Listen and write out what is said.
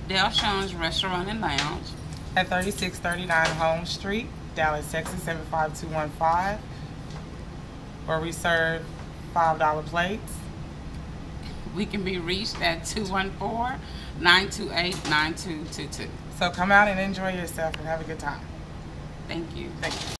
Del Sean's Restaurant and Lounge. At 3639 Holmes Street, Dallas, Texas 75215, where we serve $5 plates. We can be reached at 214-928-9222. So come out and enjoy yourself and have a good time. Thank you. Thank you.